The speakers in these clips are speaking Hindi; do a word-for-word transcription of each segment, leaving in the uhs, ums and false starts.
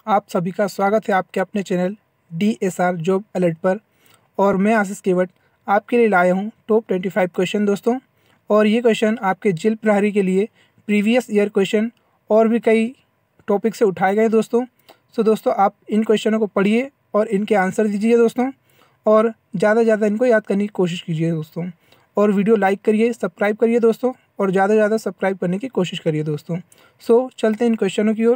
आप सभी का स्वागत है आपके अपने channel D S R job alert पर। और मैं आशीष केवट आपके लिए लाया हूँ टॉप पच्चीस क्वेश्चन दोस्तों। और ये क्वेश्चन आपके जिल प्रहरी के लिए प्रीवियस ईयर क्वेश्चन और भी कई टॉपिक से उठाए गए दोस्तों। सो दोस्तों आप इन क्वेश्चनों को पढ़िए और इनके आंसर दीजिए दोस्तों, और ज़्यादा से ज़्यादा इनको याद करने की कोशिश कीजिए दोस्तों। और वीडियो लाइक करिए, सब्सक्राइब करिए दोस्तों, और ज़्यादा से ज़्यादा सब्सक्राइब करने की कोशिश करिए दोस्तों। सो चलते हैं इन क्वेश्चनों की ओर।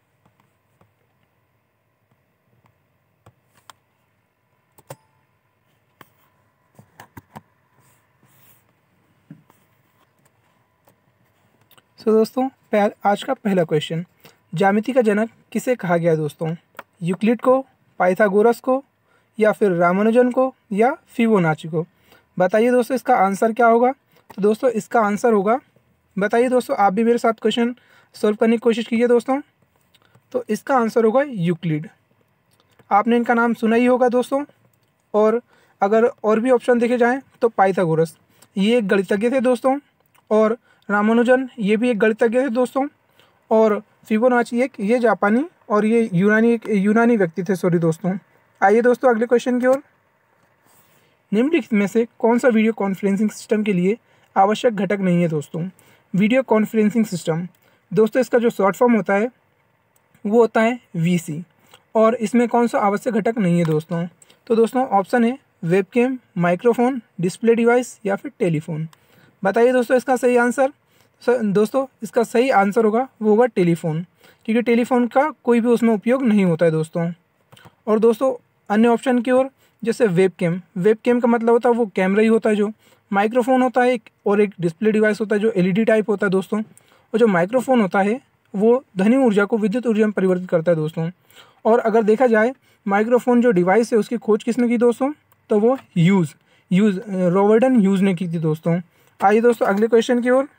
सो दोस्तों पहल आज का पहला क्वेश्चन, ज्यामिति का जनक किसे कहा गया दोस्तों? यूक्लिड को, पाइथागोरस को, या फिर रामानुजन को, या फिबोनाची को? बताइए दोस्तों इसका आंसर क्या होगा। तो दोस्तों इसका आंसर होगा, बताइए दोस्तों, आप भी मेरे साथ क्वेश्चन सॉल्व करने की कोशिश कीजिए दोस्तों। तो इसका आंसर होगा यूक्लिड। आपने इनका नाम सुना ही होगा दोस्तों। और अगर और भी ऑप्शन देखे जाएँ तो पाइथागोरस ये एक गणितज्ञ थे दोस्तों, और रामानुजन ये भी एक गणितज्ञ थे दोस्तों, और फिबोनाची एक ये जापानी और ये यूनानी एक यूनानी व्यक्ति थे सॉरी दोस्तों। आइए दोस्तों अगले क्वेश्चन की ओर। निम्नलिखित में से कौन सा वीडियो कॉन्फ्रेंसिंग सिस्टम के लिए आवश्यक घटक नहीं है दोस्तों? वीडियो कॉन्फ्रेंसिंग सिस्टम दोस्तों इसका जो शॉर्ट फॉर्म होता है वो होता है वी सी, और इसमें कौन सा आवश्यक घटक नहीं है दोस्तों? तो दोस्तों ऑप्शन है वेबकैम, माइक्रोफोन, डिस्प्ले डिवाइस, या फिर टेलीफोन। बताइए दोस्तों इसका सही आंसर। दोस्तों इसका सही आंसर होगा वो होगा टेलीफोन, क्योंकि टेलीफोन का कोई भी उसमें उपयोग नहीं होता है दोस्तों। और दोस्तों अन्य ऑप्शन की ओर, जैसे वेबकैम, वेबकैम का मतलब होता है वो कैमरा ही होता है जो। माइक्रोफोन होता है एक, और एक डिस्प्ले डिवाइस होता है जो एल ई डी टाइप होता है दोस्तों। और जो माइक्रोफोन होता है वो ध्वनि ऊर्जा को विद्युत ऊर्जा में परिवर्तित करता है दोस्तों। और अगर देखा जाए माइक्रोफोन जो डिवाइस है उसकी खोज किसने की दोस्तों? तो वो ह्यूज ह्यूज रॉबर्टन ह्यूज ने की थी दोस्तों। आइए दोस्तों अगले क्वेश्चन की ओर।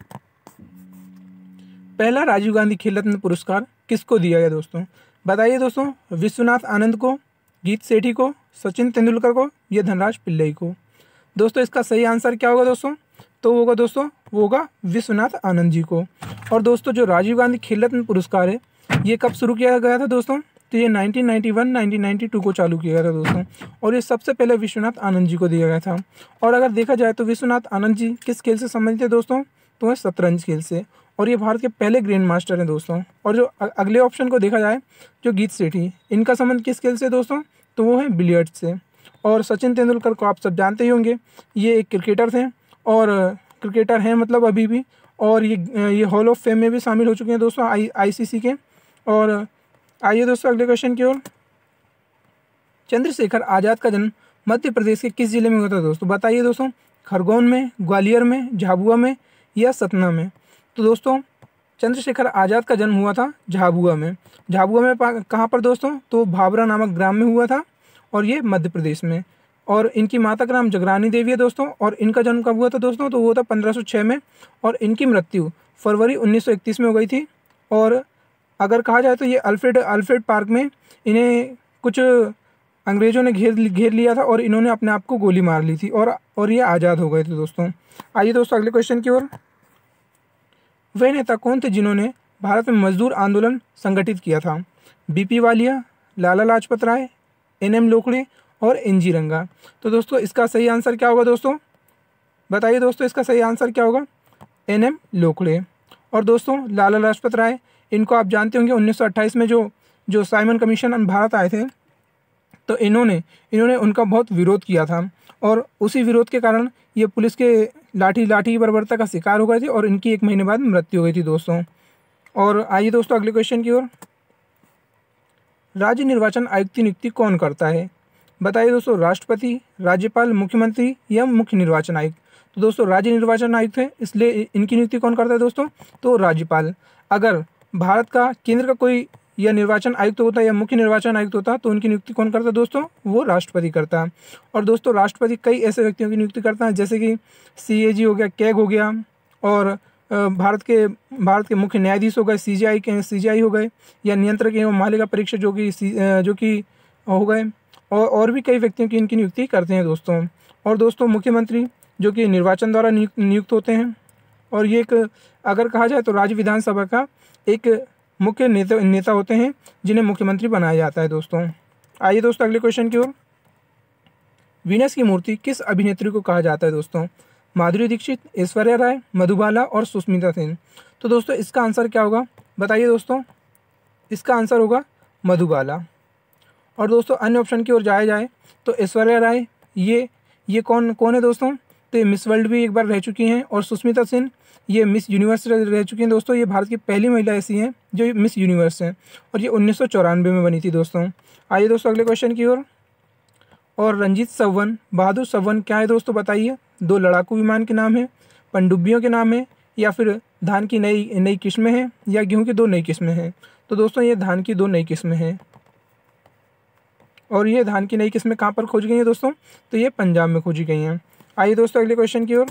पहला राजीव गांधी खेल रत्न पुरस्कार किसको दिया गया दोस्तों? बताइए दोस्तों, विश्वनाथ आनंद को, गीत सेठी को, सचिन तेंदुलकर को, या धनराज पिल्लई को? दोस्तों इसका सही आंसर क्या होगा दोस्तों? तो होगा दोस्तों वो होगा विश्वनाथ आनंद जी को। और दोस्तों जो राजीव गांधी खेल रत्न पुरस्कार है ये कब शुरू किया गया था दोस्तों? तो ये nineteen ninety one nineteen ninety two को चालू किया गया था दोस्तों, और ये सबसे पहले विश्वनाथ आनंद जी को दिया गया था। और अगर देखा जाए तो विश्वनाथ आनंद जी किस खेल से संबंधित है दोस्तों? तो है शतरंज खेल से, और ये भारत के पहले ग्रैंड मास्टर हैं दोस्तों। और जो अगले ऑप्शन को देखा जाए, जो गीत सेठी, इनका संबंध किस खेल से दोस्तों? तो वो है बिलियर्ड से। और सचिन तेंदुलकर को आप सब जानते ही होंगे, ये एक क्रिकेटर थे, और क्रिकेटर हैं मतलब अभी भी, और ये ये हॉल ऑफ फेम में भी शामिल हो चुके हैं दोस्तों आई आईसीसी के। और आइए दोस्तों अगले क्वेश्चन की ओर। चंद्रशेखर आज़ाद का जन्म मध्य प्रदेश के किस जिले में हुआ था दोस्तों? बताइए दोस्तों, खरगोन में, ग्वालियर में, झाबुआ में, या सतना में? तो दोस्तों चंद्रशेखर आज़ाद का जन्म हुआ था झाबुआ में। झाबुआ में कहाँ पर दोस्तों? तो भाभरा नामक ग्राम में हुआ था, और ये मध्य प्रदेश में। और इनकी माता का नाम जगरानी देवी है दोस्तों। और इनका जन्म कब हुआ था दोस्तों? तो वो था पंद्रह सौ छः में, और इनकी मृत्यु फरवरी उन्नीस सौ इकतीस में हो गई थी। और अगर कहा जाए तो ये अल्फ्रेड अल्फ्रेड पार्क में इन्हें कुछ अंग्रेज़ों ने घेर घेर लिया था, और इन्होंने अपने आप को गोली मार ली थी, और और ये आज़ाद हो गए थे दोस्तों। आइए दोस्तों अगले क्वेश्चन की ओर। वे नेता कौन थे जिन्होंने भारत में मजदूर आंदोलन संगठित किया था? BP Walia, Lala Lajpat Rai, N M Lokhande, और एन जी रंगा? तो दोस्तों इसका सही आंसर क्या होगा दोस्तों? बताइए दोस्तों इसका सही आंसर क्या होगा? N M Lokhande. और दोस्तों लाला लाजपत राय, इनको आप जानते होंगे, उन्नीस सौ अट्ठाईस में जो जो साइमन कमीशन भारत आए थे, तो इन्होंने इन्होंने उनका बहुत विरोध किया था, और उसी विरोध के कारण ये पुलिस के लाठी लाठी बर्बरता का शिकार हो गए थे, और इनकी एक महीने बाद मृत्यु हो गई थी दोस्तों। और आइए दोस्तों अगले क्वेश्चन की ओर। राज्य निर्वाचन आयुक्त की नियुक्ति कौन करता है? बताइए दोस्तों, राष्ट्रपति, राज्यपाल, मुख्यमंत्री, या मुख्य निर्वाचन आयुक्त? तो दोस्तों राज्य निर्वाचन आयुक्त है, इसलिए इनकी नियुक्ति कौन करता है दोस्तों? तो राज्यपाल। अगर भारत का केंद्र का कोई या निर्वाचन आयुक्त होता है या मुख्य निर्वाचन आयुक्त होता तो उनकी नियुक्ति कौन करता है दोस्तों? वो राष्ट्रपति करता है। और दोस्तों राष्ट्रपति कई ऐसे व्यक्तियों की नियुक्ति करता है, जैसे कि सी ए जी हो गया, कैग हो गया, और भारत के भारत के मुख्य न्यायाधीश हो गए, सी जी आई के सी जी आई हो गए, या नियंत्रक एवं मालिका परीक्षक जो कि जो कि हो गए, और और भी कई व्यक्तियों की इनकी नियुक्ति करते हैं दोस्तों। और दोस्तों मुख्यमंत्री जो कि निर्वाचन द्वारा नियुक्त नियुक्त होते हैं, और ये एक अगर कहा जाए तो राज्य विधानसभा का एक मुख्य नेता नेता होते हैं जिन्हें मुख्यमंत्री बनाया जाता है दोस्तों। आइए दोस्तों अगले क्वेश्चन की ओर। वीनस की मूर्ति किस अभिनेत्री को कहा जाता है दोस्तों? माधुरी दीक्षित, ऐश्वर्या राय, मधुबाला और सुष्मिता सेन। तो दोस्तों इसका आंसर क्या होगा बताइए दोस्तों? इसका आंसर होगा मधुबाला। और दोस्तों अन्य ऑप्शन की ओर जाया जाए तो ऐश्वर्या राय ये ये कौन कौन है दोस्तों? तो ये मिस वर्ल्ड भी एक बार रह चुकी हैं। और सुष्मिता सेन ये मिस यूनिवर्स रह चुकी हैं दोस्तों। ये भारत की पहली महिला ऐसी हैं जो मिस यूनिवर्स हैं और ये उन्नीस सौ चौरानवे में बनी थी दोस्तों। आइए दोस्तों अगले क्वेश्चन की ओर। और रंजीत सवन, बहादुर सवन क्या है दोस्तों बताइए? दो लड़ाकू विमान के नाम है, पनडुब्बियों के नाम है, या फिर धान की नई नई किस्में हैं, या गेहूं की दो नई किस्में हैं? तो दोस्तों ये धान की दो नई किस्में हैं। और ये धान की नई किस्में कहाँ पर खोजी गई हैं दोस्तों? तो ये पंजाब में खोजी गई हैं। आइए दोस्तों अगले क्वेश्चन की ओर।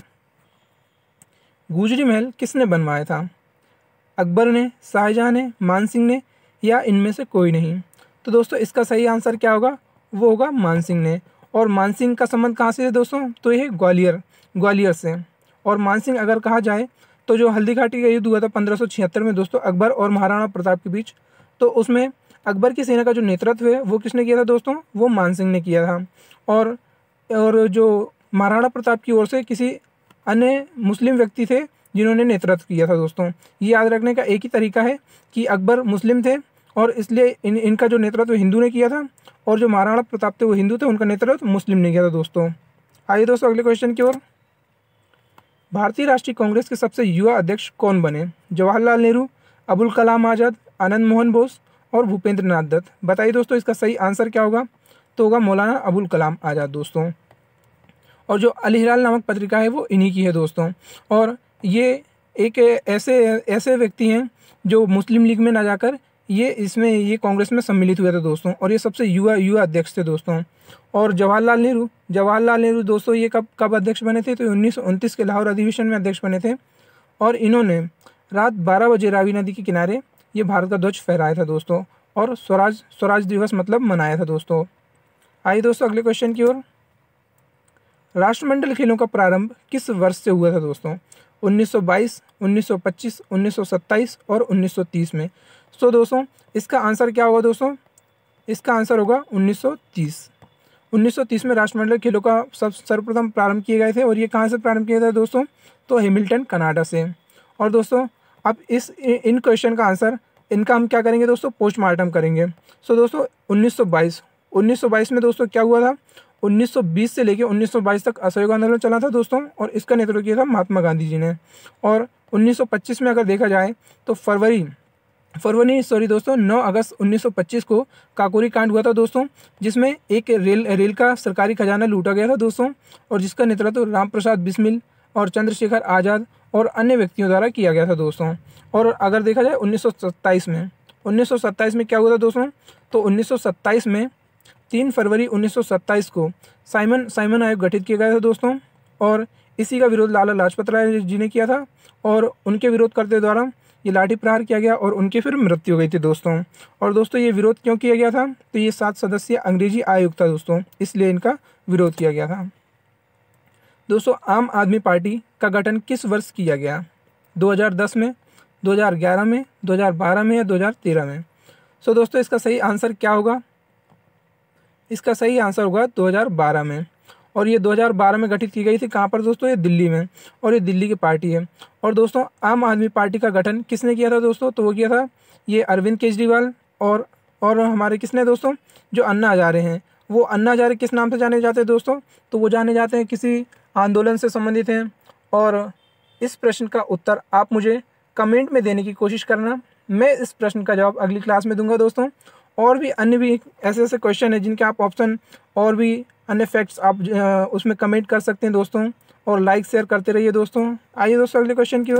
गुजरी महल किसने बनवाया था? अकबर ने, शाहजहां ने, मानसिंह ने, या इनमें से कोई नहीं? तो दोस्तों इसका सही आंसर क्या होगा? वो होगा मानसिंह ने। और मानसिंह का संबंध कहाँ से है दोस्तों? तो ये ग्वालियर ग्वालियर से। और मानसिंह अगर कहा जाए तो जो हल्दी घाटी का युद्ध हुआ था पंद्रह सौ छिहत्तर में दोस्तों अकबर और महाराणा प्रताप के बीच, तो उसमें अकबर की सेना का जो नेतृत्व है वो किसने किया था दोस्तों? वो मानसिंह ने किया था। और और जो महाराणा प्रताप की ओर से किसी अन्य मुस्लिम व्यक्ति थे जिन्होंने नेतृत्व किया था दोस्तों। ये याद रखने का एक ही तरीका है कि अकबर मुस्लिम थे और इसलिए इन इनका जो नेतृत्व हिंदू ने किया था, और जो महाराणा प्रताप थे वो हिंदू थे, उनका नेतृत्व मुस्लिम ने किया था दोस्तों। आइए दोस्तों अगले क्वेश्चन की ओर। भारतीय राष्ट्रीय कांग्रेस के सबसे युवा अध्यक्ष कौन बने? जवाहरलाल नेहरू, अबुल कलाम आज़ाद, आनंद मोहन बोस और भूपेंद्र नाथ दत्त। बताइए दोस्तों इसका सही आंसर क्या होगा? तो होगा मौलाना अबुल कलाम आज़ाद दोस्तों। और जो अल हिलाल नामक पत्रिका है वो इन्हीं की है दोस्तों। और ये एक ऐसे ऐसे व्यक्ति हैं जो मुस्लिम लीग में ना जाकर ये इसमें ये कांग्रेस में सम्मिलित हुए थे दोस्तों। और ये सबसे युवा युवा अध्यक्ष थे दोस्तों। और जवाहरलाल नेहरू जवाहरलाल नेहरू दोस्तों ये कब कब अध्यक्ष बने थे? तो उन्नीस सौ उनतीस के लाहौर अधिवेशन में अध्यक्ष बने थे। और इन्होंने रात बारह बजे रावी नदी के किनारे ये भारत का ध्वज फहराया था दोस्तों। और स्वराज स्वराज दिवस मतलब मनाया था दोस्तों। आइए दोस्तों अगले क्वेश्चन की ओर। राष्ट्रमंडल खेलों का प्रारंभ किस वर्ष से हुआ था दोस्तों? उन्नीस सौ बाईस, उन्नीस सौ पच्चीस, उन्नीस सौ सत्ताईस और उन्नीस सौ तीस में। सो दोस्तों इसका आंसर क्या होगा दोस्तों? इसका आंसर होगा उन्नीस सौ तीस। उन्नीस सौ तीस में राष्ट्रमंडल खेलों का सब सर्वप्रथम प्रारंभ किए गए थे। और ये कहाँ से प्रारंभ किया था दोस्तों? तो हैमिल्टन कनाडा से। और दोस्तों अब इस इन क्वेश्चन का आंसर इनका हम क्या करेंगे दोस्तों? पोस्टमार्टम करेंगे। सो दोस्तों उन्नीस सौ बाईस उन्नीस सौ बाईस में दोस्तों क्या हुआ था? उन्नीस सौ बीस से लेकर उन्नीस सौ बाईस तक असहयोग आंदोलन चला था दोस्तों। और इसका नेतृत्व किया था महात्मा गांधी जी ने। और उन्नीस सौ पच्चीस में अगर देखा जाए तो फरवरी फरवरी सॉरी दोस्तों नौ अगस्त उन्नीस सौ पच्चीस को काकोरी कांड हुआ था दोस्तों, जिसमें एक रेल रेल का सरकारी खजाना लूटा गया था दोस्तों। और जिसका नेतृत्व राम प्रसाद बिस्मिल और चंद्रशेखर आज़ाद और अन्य व्यक्तियों द्वारा किया गया था दोस्तों। और अगर देखा जाए उन्नीस सौ सत्ताईस में उन्नीस सौ सत्ताईस में क्या हुआ था दोस्तों? तो उन्नीस सौ सत्ताईस में तीन फरवरी उन्नीस सौ सत्ताईस को साइमन साइमन आयोग गठित किया गया था दोस्तों। और इसी का विरोध लाला लाजपत राय जी ने किया था। और उनके विरोध करते द्वारा ये लाठी प्रहार किया गया और उनकी फिर मृत्यु हो गई थी दोस्तों। और दोस्तों ये विरोध क्यों किया गया था? तो ये सात सदस्यीय अंग्रेजी आयोग था दोस्तों, इसलिए इनका विरोध किया गया था दोस्तों। आम आदमी पार्टी का गठन किस वर्ष किया गया? दो हज़ार दस में, दो हज़ार ग्यारह में, दो हज़ार बारह में या दो हज़ार तेरह में? सो दोस्तों इसका सही आंसर क्या होगा? इसका सही आंसर होगा दो हज़ार बारह में। और ये दो हज़ार बारह में गठित की गई थी। कहाँ पर दोस्तों? ये दिल्ली में। और ये दिल्ली की पार्टी है। और दोस्तों आम आदमी पार्टी का गठन किसने किया था दोस्तों? तो वो किया था ये अरविंद केजरीवाल। और और हमारे किसने दोस्तों? जो अन्ना हजारे हैं। वो अन्ना हजारे किस नाम से जाने जाते हैं दोस्तों? तो वो जाने जाते हैं किसी आंदोलन से संबंधित हैं। और इस प्रश्न का उत्तर आप मुझे कमेंट में देने की कोशिश करना। मैं इस प्रश्न का जवाब अगली क्लास में दूंगा दोस्तों। और भी अन्य भी ऐसे ऐसे क्वेश्चन हैं जिनके आप ऑप्शन और भी अन्य फैक्ट्स आप उसमें कमेंट कर सकते हैं दोस्तों। और लाइक शेयर करते रहिए दोस्तों। आइए दोस्तों अगले क्वेश्चन की ओर।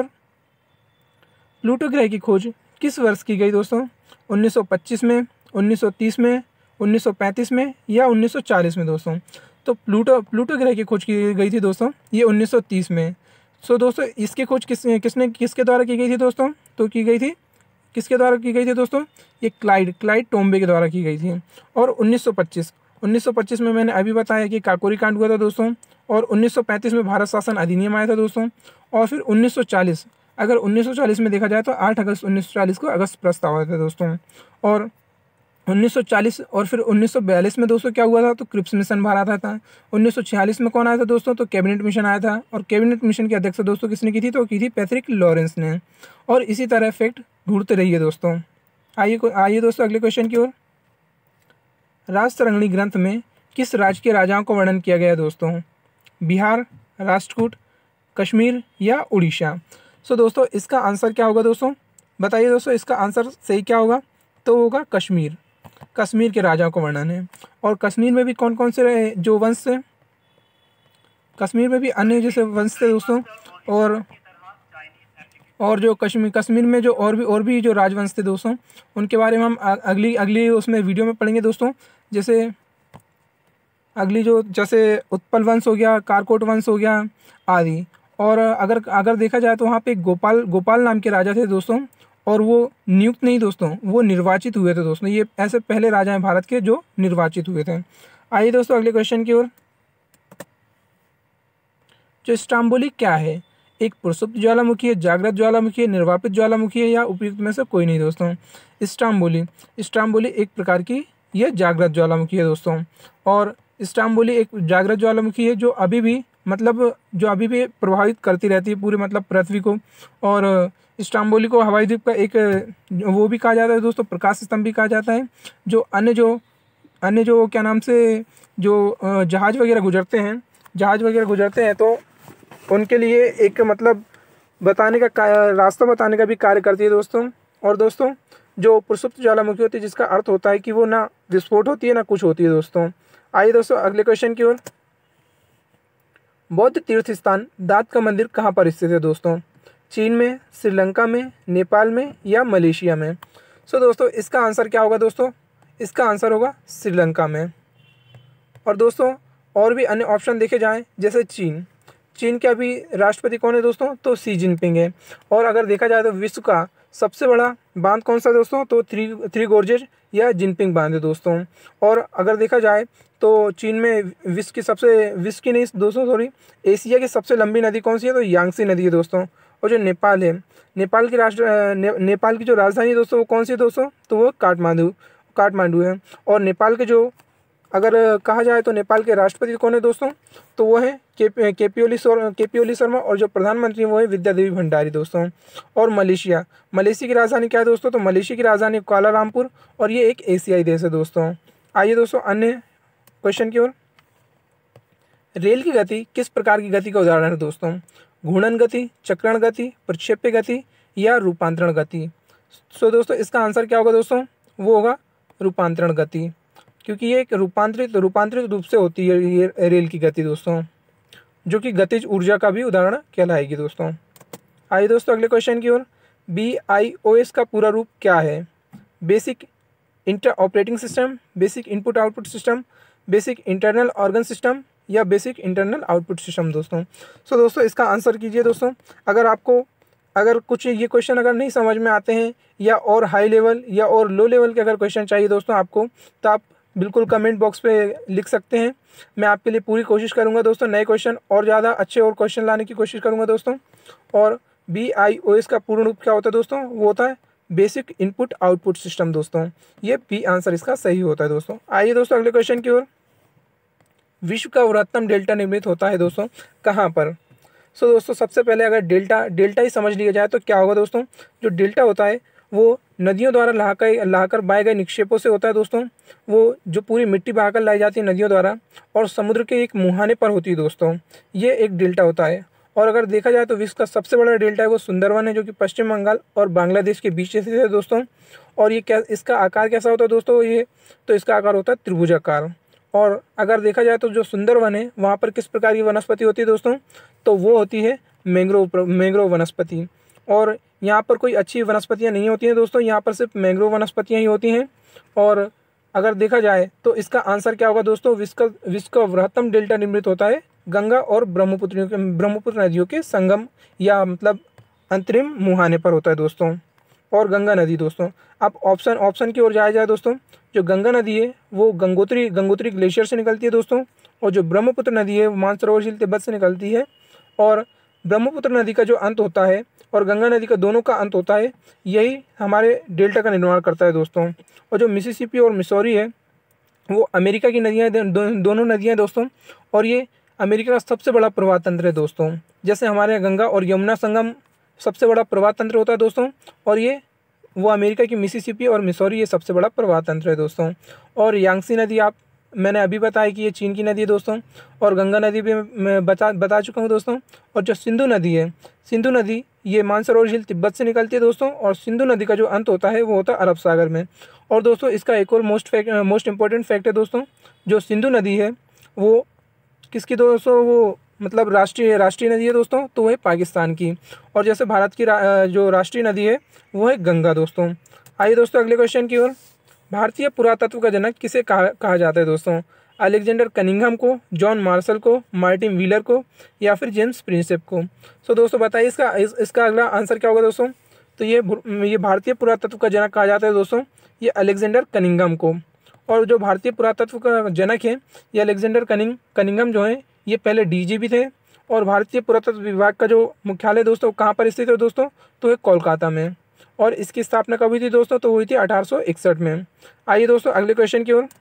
प्लूटो ग्रह की खोज किस वर्ष की गई दोस्तों? उन्नीस सौ पच्चीस में, उन्नीस सौ तीस में, उन्नीस सौ पैंतीस में या उन्नीस सौ चालीस में दोस्तों? तो प्लूटो प्लूटो ग्रह की खोज की गई थी दोस्तों ये उन्नीस सौ तीस में। सो दोस्तों इसकी खोज किस किसने किसके द्वारा की गई थी दोस्तों? तो की गई थी किसके द्वारा की गई थी दोस्तों? ये क्लाइड क्लाइड टोम्बे के द्वारा की गई थी। और उन्नीस सौ पच्चीस उन्नीस सौ पच्चीस में मैंने अभी बताया कि काकोरी कांड हुआ था दोस्तों। और उन्नीस सौ पैंतीस में भारत शासन अधिनियम आया था दोस्तों। और फिर उन्नीस सौ चालीस अगर उन्नीस सौ चालीस में देखा जाए तो आठ अगस्त उन्नीस सौ चालीस को अगस्त प्रस्ताव आया था दोस्तों। और उन्नीस सौ चालीस और फिर उन्नीस सौ बयालीस में दोस्तों क्या हुआ था, तो क्रिप्स मिशन भारत आया था। उन्नीस सौ छियालीस में कौन आया था दोस्तों, तो कैबिनेट मिशन आया था। और कैबिनेट मिशन की अध्यक्षता दोस्तों किसने की थी, तो की थी पैट्रिक लॉरेंस ने। और इसी तरह फैक्ट ढूंढते रहिए दोस्तों। आइए आइए दोस्तों अगले क्वेश्चन की ओर। राजतरंगिणी ग्रंथ में किस राज्य के राजाओं का वर्णन किया गया है दोस्तों, बिहार, राष्ट्रकूट, कश्मीर या उड़ीसा। सो दोस्तों इसका आंसर क्या होगा दोस्तों, बताइए दोस्तों इसका आंसर सही क्या होगा, तो होगा कश्मीर। कश्मीर के राजाओं का वर्णन है। और कश्मीर में भी कौन कौन से जो वंश थे, कश्मीर में भी अन्य जैसे वंश थे दोस्तों। और और जो कश्मीर कश्मीर में जो और भी और भी जो राजवंश थे दोस्तों, उनके बारे में हम अगली अगली उसमें वीडियो में पढ़ेंगे दोस्तों। जैसे अगली जो जैसे उत्पल वंश हो गया, कारकोट वंश हो गया आदि। और अगर अगर देखा जाए तो वहाँ पे गोपाल गोपाल नाम के राजा थे दोस्तों, और वो नियुक्त नहीं दोस्तों, वो निर्वाचित हुए थे दोस्तों। ये ऐसे पहले राजा हैं भारत के जो निर्वाचित हुए थे। आइए दोस्तों अगले क्वेश्चन की ओर। जो स्ट्रोम्बोली क्या है, एक प्रसुप्त ज्वालामुखी है, जागृत ज्वालामुखी है, निर्वापित ज्वालामुखी है या उपयुक्त में से कोई नहीं दोस्तों। स्ट्रोम्बोली स्ट्रोम्बोली एक प्रकार की यह जागृत ज्वालामुखी है दोस्तों। और स्ट्रोम्बोली एक जागृत ज्वालामुखी है जो अभी भी मतलब जो अभी भी प्रभावित करती रहती है पूरी मतलब पृथ्वी को। और स्ट्रोम्बोली को हवाई द्वीप का एक वो भी कहा जाता है दोस्तों, प्रकाश स्तंभ भी कहा जाता है। जो अन्य जो अन्य जो क्या नाम से जो जहाज वगैरह गुजरते हैं जहाज वगैरह गुजरते हैं तो उनके लिए एक मतलब बताने का रास्ता बताने का भी कार्य करती है दोस्तों। और दोस्तों जो प्रसुप्त ज्वालामुखी होती है जिसका अर्थ होता है कि वो ना विस्फोट होती है ना कुछ होती है दोस्तों। आइए दोस्तों अगले क्वेश्चन की ओर। बौद्ध तीर्थ स्थान दांत का मंदिर कहाँ पर स्थित है दोस्तों, चीन में, श्रीलंका में, नेपाल में या मलेशिया में। सो दोस्तों इसका आंसर क्या होगा दोस्तों, इसका आंसर होगा श्रीलंका में। और दोस्तों और भी अन्य ऑप्शन देखे जाएं जैसे चीन चीन के अभी राष्ट्रपति कौन है दोस्तों, तो शी जिनपिंग है। और अगर देखा जाए तो विश्व का सबसे बड़ा बांध कौन सा दोस्तों, तो थ्री थ्री गोर्जेस या जिनपिंग बांध है दोस्तों। और अगर देखा जाए तो चीन में विश्व की सबसे विश्व की नहीं दोस्तों सॉरी एशिया की सबसे लंबी नदी कौन सी है, तो यांगसी नदी है दोस्तों। और जो नेपाल है नेपाल की राष्ट्र ने, नेपाल की जो राजधानी है दोस्तों वो कौन सी है दोस्तों, तो वो काठमांडू काठमांडू है। और नेपाल के जो अगर कहा जाए तो नेपाल के राष्ट्रपति कौन है दोस्तों, तो वो है के के पी ओली के पी ओली शर्मा। और जो प्रधानमंत्री वो है विद्या देवी भंडारी दोस्तों। और मलेशिया मलेशिया की राजधानी क्या है दोस्तों, तो मलेशिया की राजधानी कुआलालंपुर। और ये एक एशियाई देश है दोस्तों। आइए दोस्तों अन्य क्वेश्चन की ओर। रेल की गति किस प्रकार की गति का उदाहरण है दोस्तों, घूर्णन गति, चक्रण गति, प्रक्षेप्य गति या रूपांतरण गति। सो दोस्तों इसका आंसर क्या होगा दोस्तों, वो होगा रूपांतरण गति, क्योंकि ये एक रूपांतरित रूपांतरित रूप से होती है ये रेल की गति दोस्तों, जो कि गतिज ऊर्जा का भी उदाहरण कहलाएगी दोस्तों। आइए दोस्तों अगले क्वेश्चन की ओर। बी आई ओ एस का पूरा रूप क्या है, basic inter operating system, basic input output system, basic internal organ system या बेसिक इंटरनल आउटपुट सिस्टम दोस्तों। सो दोस्तों इसका आंसर कीजिए दोस्तों। अगर आपको अगर कुछ ये क्वेश्चन अगर नहीं समझ में आते हैं या और हाई लेवल या और लो लेवल के अगर क्वेश्चन चाहिए दोस्तों आपको, तो आप बिल्कुल कमेंट बॉक्स पे लिख सकते हैं। मैं आपके लिए पूरी कोशिश करूंगा दोस्तों नए क्वेश्चन और ज़्यादा अच्छे और क्वेश्चन लाने की कोशिश करूंगा दोस्तों। और बी आई ओ एस का पूर्ण रूप क्या होता है दोस्तों, वो होता है बेसिक इनपुट आउटपुट सिस्टम दोस्तों। ये बी आंसर इसका सही होता है दोस्तों। आइए दोस्तों अगले क्वेश्चन की ओर। विश्व का वृहत्तम डेल्टा निर्मित होता है दोस्तों कहाँ पर। सो दोस्तों सबसे पहले अगर डेल्टा डेल्टा ही समझ लिया जाए तो क्या होगा दोस्तों, जो डेल्टा होता है वो नदियों द्वारा लाकर लाकर बाए गए निक्षेपों से होता है दोस्तों। वो जो पूरी मिट्टी बहाकर लाई जाती है नदियों द्वारा और समुद्र के एक मुहाने पर होती है दोस्तों, ये एक डेल्टा होता है। और अगर देखा जाए तो विश्व का सबसे बड़ा डेल्टा है वो सुंदरवन है, जो कि पश्चिम बंगाल और बांग्लादेश के बीच स्थित है दोस्तों। और ये क्या इसका आकार कैसा होता है दोस्तों, ये तो इसका आकार होता है त्रिभुजाकार। और अगर देखा जाए तो जो सुंदरवन है वहाँ पर किस प्रकार की वनस्पति होती है दोस्तों, तो वो होती है मैंग्रोव मैंग्रोव वनस्पति। और यहाँ पर कोई अच्छी वनस्पतियाँ नहीं होती हैं दोस्तों, यहाँ पर सिर्फ मैंग्रोव वनस्पतियाँ ही होती हैं। और अगर देखा जाए तो इसका आंसर क्या होगा दोस्तों, विश्व का विश्व का वृहत्तम डेल्टा निर्मित होता है गंगा और ब्रह्मपुत्र ब्रह्मपुत्र नदियों के संगम या मतलब अंतरिम मुहाने पर होता है दोस्तों। और गंगा नदी दोस्तों, अब ऑप्शन ऑप्शन की ओर जाया जाए दोस्तों, जो गंगा नदी है वो गंगोत्री गंगोत्री ग्लेशियर से निकलती है दोस्तों। और जो ब्रह्मपुत्र नदी है वो मानसरोवर झील तिब्बत से निकलती है। और ब्रह्मपुत्र नदी का जो अंत होता है और गंगा नदी का दोनों का अंत होता है, यही हमारे डेल्टा का निर्माण करता है दोस्तों। और जो मिसिसिपी और मिसौरी है वो अमेरिका की नदियाँ दो, दोनों नदियाँ दोस्तों, और ये अमेरिका का सबसे बड़ा प्रवाह तंत्र है दोस्तों। जैसे हमारे यहाँ गंगा और यमुना संगम सबसे बड़ा प्रवाह तंत्र होता है दोस्तों, और ये वो अमेरिका की मिसिसिपी और मिसौरी ये सबसे बड़ा प्रवाह तंत्र है दोस्तों। और यांगसी नदी आप मैंने अभी बताया कि ये चीन की नदी है दोस्तों, और गंगा नदी भी मैं बता बता चुका हूँ दोस्तों। और जो सिंधु नदी है, सिंधु नदी ये मानसरोवर झील तिब्बत से निकलती है दोस्तों, और सिंधु नदी का जो अंत होता है वो होता है अरब सागर में। और दोस्तों इसका एक और most fact most important fact है दोस्तों, जो सिंधु नदी है वो किसकी दोस्तों, वो मतलब राष्ट्रीय राष्ट्रीय नदी है दोस्तों, तो वो है पाकिस्तान की। और जैसे भारत की रा, जो राष्ट्रीय नदी है वो है गंगा दोस्तों। आइए दोस्तों अगले क्वेश्चन की ओर। भारतीय पुरातत्व का जनक किसे कहा कहा जाता है दोस्तों? अलेक्जेंडर कनिंघम को, जॉन मार्शल को, मार्टिन व्हीलर को, या फिर जेम्स प्रिंसेप को? सो दोस्तों बताइए इसका इस, इसका अगला आंसर क्या होगा दोस्तों? तो ये ये भारतीय पुरातत्व का जनक कहा जाता है दोस्तों, ये अलेक्जेंडर कनिंघम को। और जो भारतीय पुरातत्व का जनक है ये अलेक्जेंडर कनिंग कनिंघम जो है ये पहले डीजीपी थे। और भारतीय पुरातत्व विभाग का जो मुख्यालय दोस्तों कहाँ पर स्थित है दोस्तों? तो है कोलकाता में। और इसकी स्थापना कब हुई थी दोस्तों? तो हुई थी अठारह सौ इकसठ में। आइए दोस्तों अगले क्वेश्चन की ओर।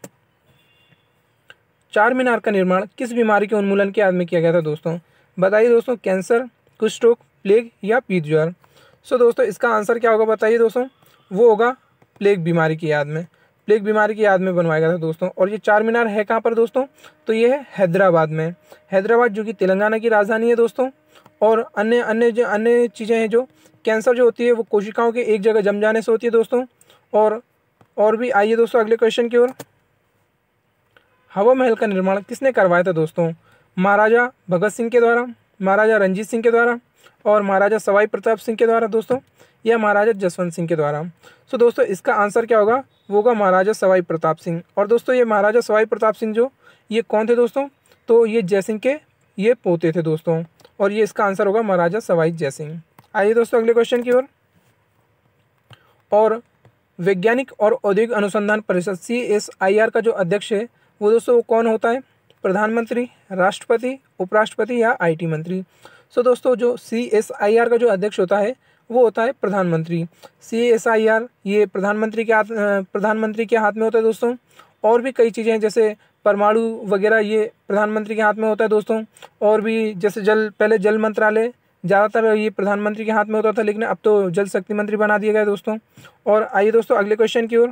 चार मीनार का निर्माण किस बीमारी के उन्मूलन के याद में किया गया था दोस्तों? बताइए दोस्तों, कैंसर, कुष्ठ रोग, प्लेग या पीत ज्वर? सो दोस्तों इसका आंसर क्या होगा बताइए दोस्तों? वो होगा प्लेग बीमारी की याद में। प्लेग बीमारी की याद में बनवाया गया था दोस्तों। और ये चार मीनार है कहाँ पर दोस्तों? तो ये है हैदराबाद में। हैदराबाद जो कि तेलंगाना की राजधानी है दोस्तों। और अन्य अन्य जो अन्य चीज़ें हैं, जो कैंसर जो होती है वो कोशिकाओं के एक जगह जम जाने से होती है दोस्तों। और और भी आइए दोस्तों अगले क्वेश्चन की ओर। हवा महल का निर्माण किसने करवाया था दोस्तों? महाराजा भगत सिंह के द्वारा, महाराजा रंजीत सिंह के द्वारा, और महाराजा सवाई प्रताप सिंह के द्वारा दोस्तों, या महाराजा जसवंत सिंह के द्वारा? सो दोस्तों इसका आंसर क्या होगा? वो होगा महाराजा सवाई प्रताप सिंह। और दोस्तों ये महाराजा सवाई प्रताप सिंह जो ये कौन थे दोस्तों? तो ये जयसिंह के ये पोते थे दोस्तों। और ये इसका आंसर होगा महाराजा सवाई जयसिंह। आइए दोस्तों अगले क्वेश्चन की ओर। और वैज्ञानिक और औद्योगिक अनुसंधान परिषद सी एस आई आर का जो अध्यक्ष है वो दोस्तों वो कौन होता है? प्रधानमंत्री, राष्ट्रपति, उपराष्ट्रपति या आईटी मंत्री? सो दोस्तों जो सी एस आई आर का जो अध्यक्ष होता है वो होता है प्रधानमंत्री। सी एस आई आर ये प्रधानमंत्री के हाथ प्रधानमंत्री के हाथ में होता है दोस्तों। और भी कई चीज़ें हैं जैसे परमाणु वगैरह ये प्रधानमंत्री के हाथ में होता है दोस्तों। और भी जैसे जल पहले जल मंत्रालय ज़्यादातर ये प्रधानमंत्री के हाथ में होता था, लेकिन अब तो जल शक्ति मंत्री बना दिया गया दोस्तों। और आइए दोस्तों अगले क्वेश्चन की ओर।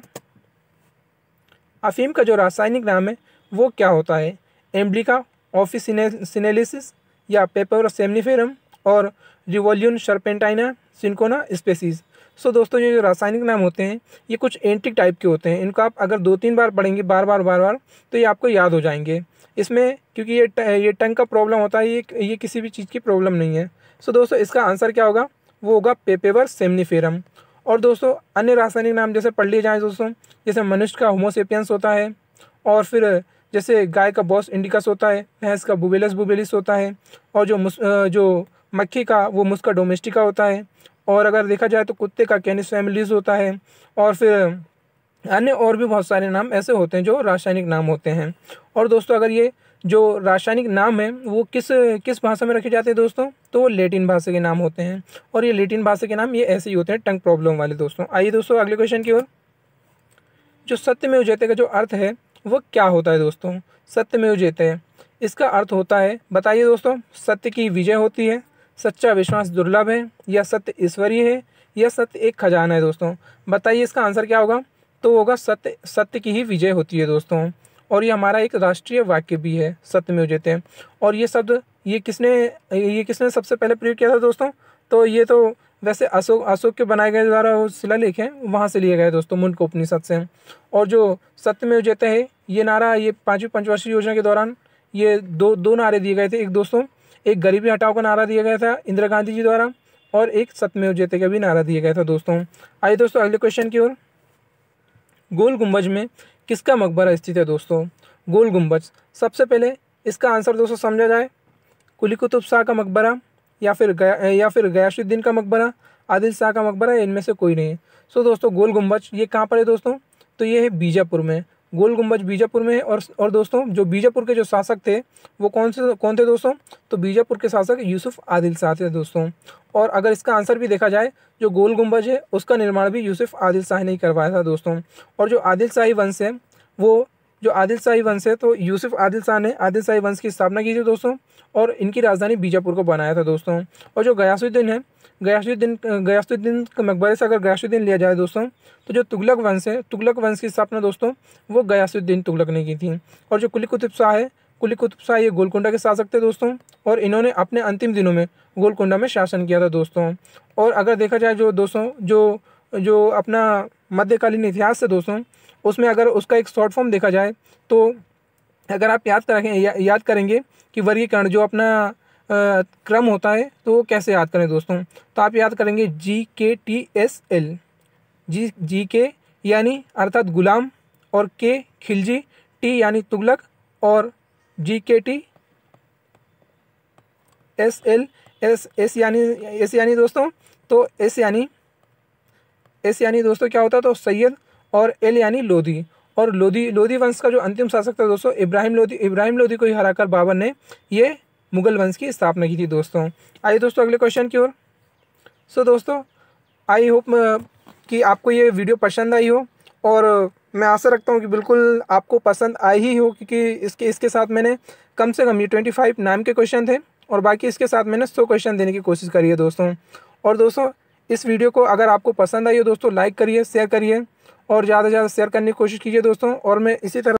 अफीम का जो रासायनिक नाम है वो क्या होता है? एम्ब्लिका ऑफिसिनेलिसिस, या पेपर सेमनीफेरम, और रिवोल्यून सर्पेंटाइना, सिंकोना स्पेसीज? सो दोस्तों ये जो रासायनिक नाम होते हैं ये कुछ एंटिक टाइप के होते हैं। इनको आप अगर दो तीन बार पढ़ेंगे बार बार बार बार तो ये आपको याद हो जाएंगे। इसमें क्योंकि ये ये टंग का प्रॉब्लम होता है, ये ये किसी भी चीज़ की प्रॉब्लम नहीं है। सो दोस्तों इसका आंसर क्या होगा? वो होगा पेपेवर सेमनीफेरम। और दोस्तों अन्य रासायनिक नाम जैसे पढ़ लिए जाएँ दोस्तों, जैसे मनुष्य का होमोसेपियंस होता है, और फिर जैसे गाय का बॉस इंडिकस होता है, भैंस का बुबेलस बुबेलिस होता है, और जो मुस जो मक्खी का वो मुस्का डोमेस्टिका होता है, और अगर देखा जाए तो कुत्ते का कैनिस फैमिलीज होता है, और फिर अन्य और भी बहुत सारे नाम ऐसे होते हैं जो रासायनिक नाम होते हैं। और दोस्तों अगर ये जो रासायनिक नाम है वो किस किस भाषा में रखे जाते हैं दोस्तों? तो वो लैटिन भाषा के नाम होते हैं। और ये लैटिन भाषा के नाम ये ऐसे ही होते हैं, टंग प्रॉब्लम वाले दोस्तों। आइए दोस्तों अगले क्वेश्चन की ओर। जो सत्यमेव जयते का जो अर्थ है वो क्या होता है दोस्तों? सत्यमेव जयते इसका अर्थ होता है, बताइए दोस्तों, सत्य की विजय होती है, सच्चा विश्वास दुर्लभ है, या सत्य ईश्वरीय है, या सत्य एक खजाना है दोस्तों? बताइए इसका आंसर क्या होगा? तो होगा सत्य सत्य की ही विजय होती है दोस्तों। और ये हमारा एक राष्ट्रीय वाक्य भी है, सत्यमेव जयते। और ये शब्द ये किसने ये किसने सबसे पहले प्रयोग किया था दोस्तों? तो ये तो वैसे अशोक अशोक के बनाए गए द्वारा वो शिलालेख हैं वहाँ से लिए गए दोस्तों, मुंडक उपनिषद से। और जो सत्यमेव जयते है ये नारा ये पाँचवीं पंचवर्षीय योजना के दौरान ये दो दो नारे दिए गए थे। एक दोस्तों एक गरीबी हटाओ का नारा दिया गया था इंदिरा गांधी जी द्वारा, और एक सत्यमेव जयते का भी नारा दिया गया था दोस्तों। आइए दोस्तों अगले क्वेश्चन की ओर। गोल गुंबज में किसका मकबरा स्थित है दोस्तों? गोल गुंबज, सबसे पहले इसका आंसर दोस्तों समझा जाए, कुली कुतुब शाह का मकबरा, या फिर गया या फिर गयासुद्दीन का मकबरा, आदिल शाह का मकबरा, इनमें से कोई नहीं। सो दोस्तों गोल गुंबज ये कहाँ पर है दोस्तों? तो ये है बीजापुर में। गोल गुंबज बीजापुर में है। और और दोस्तों जो बीजापुर के जो शासक थे वो कौन से कौन थे दोस्तों, तो बीजापुर के शासक यूसुफ आदिल शाह थे दोस्तों। और अगर इसका आंसर भी देखा जाए, जो गोल गुंबज है उसका निर्माण भी यूसुफ आदिल शाह ने ही करवाया था दोस्तों। और जो आदिल शाही वंश है, वो जो आदिल शाही वंश है तो यूसुफ आदिल शाह ने आदिल शाही वंश की स्थापना की थी दोस्तों, और इनकी राजधानी बीजापुर को बनाया था दोस्तों। और जो गयासुद्दीन है, गयासुद्दीन गयासुद्दीन के मकबरे से अगर गयासुद्दीन लिया जाए दोस्तों, तो जो तुगलक वंश है, तुगलक वंश की स्थापना दोस्तों वो गयासुद्दीन तुगलक ने की थी। और जो कुली कुतुब शाह है, कुली कुतुब शाह ये गोलकुंडा के शासक थे दोस्तों, और इन्होंने अपने अंतिम दिनों में गोलकुंडा में शासन किया था दोस्तों। और अगर देखा जाए जो दोस्तों जो जो अपना मध्यकालीन इतिहास है दोस्तों, उसमें अगर उसका एक शॉर्ट फॉर्म देखा जाए, तो अगर आप याद करेंगे या, याद करेंगे कि वर्गीकरण जो अपना अ, क्रम होता है तो वो कैसे याद करें दोस्तों, तो आप याद करेंगे G K T S L. G G K यानी अर्थात गुलाम, और के खिलजी, टी यानी तुगलक, और G K T S L S S यानी एस यानी दोस्तों, तो एस यानी एस यानी दोस्तों क्या होता है, तो सैयद, और एल यानी लोधी। और लोधी लोधी वंश का जो अंतिम शासक था दोस्तों इब्राहिम लोधी, इब्राहिम लोधी को ही हराकर बाबर ने ये मुगल वंश की स्थापना की थी दोस्तों। आइए दोस्तों अगले क्वेश्चन की ओर। सो दोस्तों आई होप कि आपको ये वीडियो पसंद आई हो, और मैं आशा रखता हूँ कि बिल्कुल आपको पसंद आई ही हो, क्योंकि इसके इसके साथ मैंने कम से कम ये ट्वेंटी फाइव नाम के क्वेश्चन थे, और बाकी इसके साथ मैंने सौ क्वेश्चन देने की कोशिश करी है दोस्तों। और दोस्तों इस वीडियो को अगर आपको पसंद आई हो दोस्तों, लाइक करिए, शेयर करिए, और ज़्यादा से ज़्यादा शेयर करने की कोशिश कीजिए दोस्तों। और मैं इसी तरह